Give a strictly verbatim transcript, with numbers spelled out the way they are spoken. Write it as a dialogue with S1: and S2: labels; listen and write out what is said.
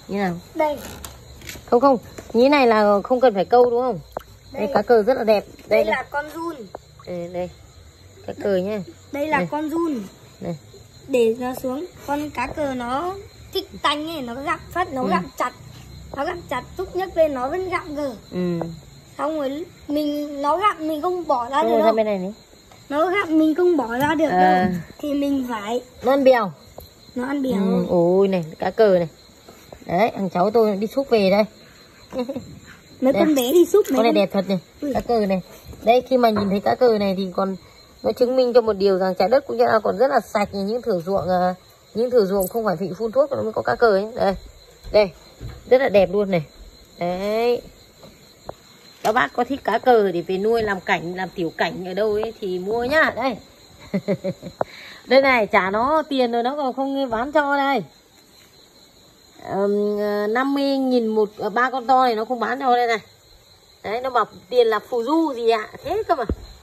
S1: Như nào?
S2: Đây.
S1: Không không, như này là không cần phải câu đúng không? Đây, đây cá cờ rất là đẹp. Đây,
S2: đây
S1: đây
S2: là con giun.
S1: Đây, đây. Cá cờ nhá.
S2: Đây là
S1: đây.
S2: con giun.
S1: Đây.
S2: Để nó xuống. Con cá cờ nó thích tanh ấy, nó gặm phát, nó ừ. gặm chặt. Nó gặm chặt, lúc nhấc lên nó vẫn gặm gờ.
S1: Ừ.
S2: Xong rồi mình nó gặm mình không bỏ ra
S1: Đúng
S2: được đâu.
S1: Bên này này.
S2: Nó gặm mình không bỏ ra được à. đâu. Thì mình phải.
S1: Nó ăn bèo.
S2: Nó ăn bèo.
S1: Ừ. Ôi này, cá cờ này. Đấy, thằng cháu tôi đi xúc về đây.
S2: Mấy con bé đi xúc.
S1: Con này đẹp thật này. Ui. Cá cờ này. Đấy, khi mà nhìn thấy cá cờ này thì còn nó chứng minh cho một điều rằng trái đất cũng còn rất là sạch. Những thửa ruộng những thửa ruộng không phải bị phun thuốc nó mới có cá cờ ấy. Đây. Đây. Rất là đẹp luôn này. Đấy. Các bác có thích cá cờ để về nuôi làm cảnh, làm tiểu cảnh ở đâu ấy thì mua nhá. Đây. Đây này, trả nó tiền rồi nó còn không bán cho đây. Um, năm mươi nghìn một ba con to này nó không bán cho đây này. Đấy, nó bảo tiền là phù du gì ạ. À? Thế cơ mà.